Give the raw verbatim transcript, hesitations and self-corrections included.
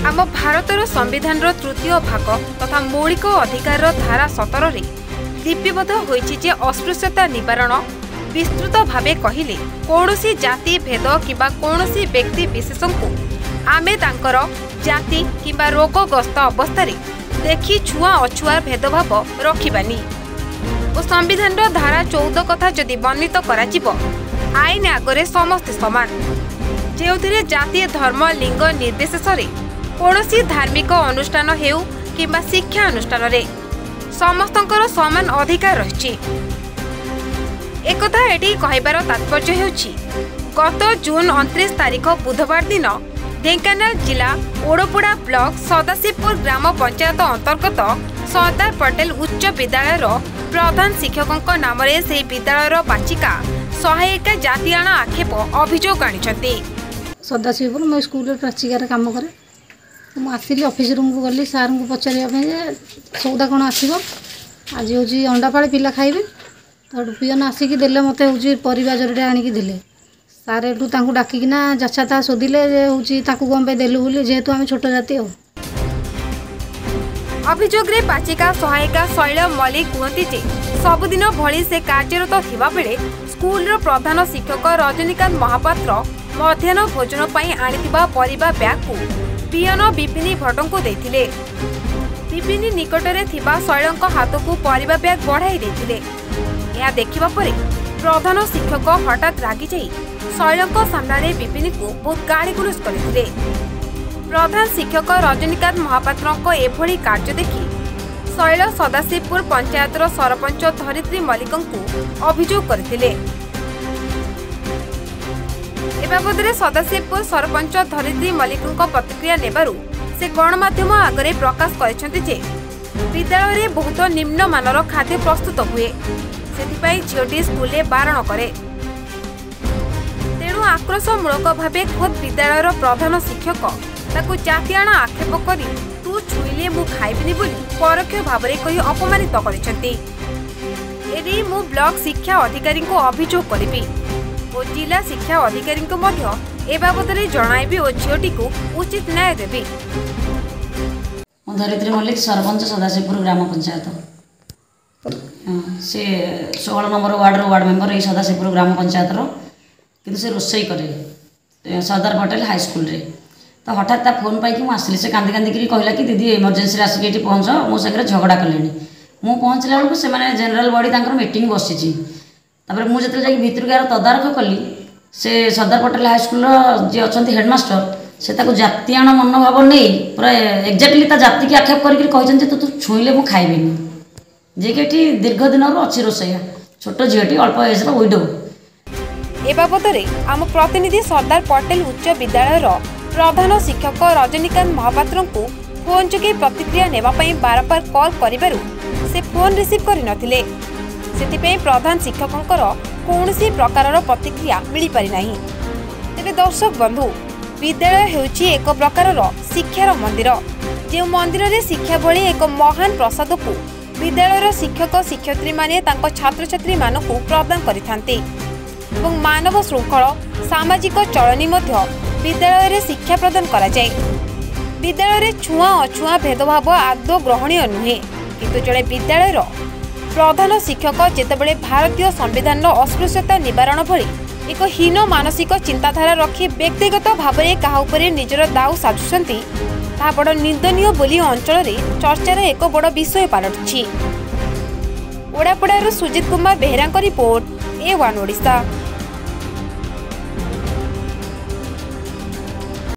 आम भारतर संविधान तृतीय भाग तथा मौलिक अधिकार धारा सतर लिपिबद्ध होइछि जे अस्पृश्यता निवारण विस्तृत भावे कहिले कौनसी जाति भेद किबा कौनसी व्यक्ति विशेष को आमे तांकर जाति किबा रोगग्रस्त अवस्था देखि छुआ अछुआ भेदभाव रखिबानी और संविधान धारा चौदह कथा जदि वर्णित करा आईन आगरे समस्ते समान जो जातीय धर्म लिंग निर्विशेष कौनसी धार्मिक अनुष्ठान हेउ किंबा शिक्षा अनुष्ठान रे समस्तंकर समान अधिकार रही। एकथा एटी कहबार तात्पर्य हेउछि गत जून उनतीस तारिख बुधवार दिन ढेंकानाल जिला ओडोपोड़ा ब्लॉक सदाशिवपुर ग्राम पंचायत अंतर्गत सरदार पटेल उच्च विद्यालय प्रधान शिक्षक नाम से विद्यालय पाचिका सहायिका जातिआना आक्षेप अभियोग आनी। सदाशिवपुर मो स्कूल प्राचिकार काम करे मुझे ऑफिस रूम को गली सार को पचारे सौदा कौन आसो आज हूँ अंडापाड़ पिला खाइबे तो पियन आसिक देले मत हूँ परिवा जरटे आणिकी देले सारे एटू डाकिना जाछाता शोधिले हूँ कौन पे देलु बोली जेहेतु आम छोट जाति। अभियोग रे पाचिका सहायिका शैल मल्लिक कहती जे सबुदिन भली से कार्यरत थिबा बेले स्कूल प्रधान शिक्षक रजनीकांत महापात्र मध्याह्न भोजन पाई आनिथिबा परिबा बैग को पियन विपिनी भट्ट को देथिले। विपिनी निकटरे थिबा शैलंक हाथ को परिबा बैग बढ़ाई देथिले। या देखिबा परे प्रधान शिक्षक हठात रागी जाई शैलंक सामने विपिनी को बहुत गाड़ी गुलुस करथिले। प्रधान शिक्षक रजनीकांत महापात्र एभली कार्य देखि शैल सदाशिवपुर पंचायतर सरपंच धरित्री मल्लिक को अभियोग करथिले। ए बाबदरे सदाशिवपुर सरपंच धरित्री मल्लिक प्रतिक्रिया नेबारु से गणमाध्यम आगरे प्रकाश करिसेंति जे विद्यालय रे बहुत निम्न मानर खाद्य प्रस्तुत हुए सेथिपाई झियोटी स्कूले बारण करे तेणु आक्रोशमूलक भावे खुद विद्यालयर प्रधान शिक्षक ताकू जातिआना आक्षेप करी तू छुईले मु खाइबिनी बोली परोक्ष भावरे कही अपमानित करिसेंति। एदी मु ब्लॉक शिक्षा अधिकारी को अभियोग करिबी और जिला शिक्षा अधिकारी को मध्य ए बाबदरे जणाइबी और झियोटी को उचित न्याय देबी। धरित्री मल्लिक सरपंच सदाशिवपुर ग्राम पंचायत से सोलह नंबर वार्ड वार्ड मेंबर ये सदाशिवपुर ग्राम पंचायत किंतु से रोसई करे सरदार पटेल हाई स्कूल रे तो हठात ता फोन पाई मुझे से कांदी कांदी कहला कि दीदी इमरजेंसी आसिक ये पहुँच मो सागर झगड़ा कले मु पहुँचला बेलू से जेनेल बॉडी मीटिंग बसी तापर मुझे जो भितर यार तदारख कली से सरदार पटेल हाई स्कूल जी अच्छा हेडमास्टर से जातिआण मनोभाव नहीं पूरा एक्जाक्टली ता जाति की आक्षेप करके तू तू छुईले मु खाइबिनी जे कि दीर्घ दिन अच्छी रोसैया छोट झीटी अल्प एज विडो। ए बाबदरे आम प्रतिनिधि सरदार पटेल उच्च विद्यालय प्रधान शिक्षक रजनीकांत महापात्र को फोन जोगे प्रतिक्रिया नेबापई बारंबार कॉल करिबारु से फोन रिसीव करि नथिले सेतिपई प्रधान शिक्षकंकर कौनसी प्रकारर प्रतिक्रिया मिली पारि नाही। तेबे दर्शक बंधु विद्यालय हेउछि एक प्रकारर शिक्षार मंदिर जे मंदिर रे शिक्षा भली एक महान प्रसाद को विद्यालयर शिक्षक शिक्षयित्री माने तांको छात्र छात्री मानकु प्रदान करिथांते एवं मानव श्रृंखल सामाजिक चलनी मध्य विद्यालय रे शिक्षा प्रदान करा जाय। विद्यालय रे छुआ अछुआ भेदभाव आदौ ग्रहणीय नुहे किंतु जड़े विद्यालयर प्रधान शिक्षक जेतेबेले भारतीय संविधान अस्पृश्यता निवारण भली एक हीन मानसिक चिंताधारा रखी व्यक्तिगत भाव में क्या उपरे निजर दाऊ साजुंट ता बड़ निंदनीय बोली अंचल में चर्चार एक बड़ विषय पलटि। ओडापोड़ार Sujit Kumar Behera report A one Odisha.